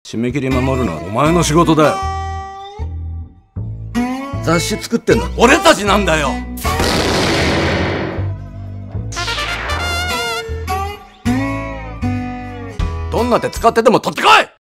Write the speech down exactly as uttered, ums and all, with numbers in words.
締め切り守るのはお前の仕事だよ。雑誌作ってんの俺たちなんだよ。どんな手使ってでも取ってこい。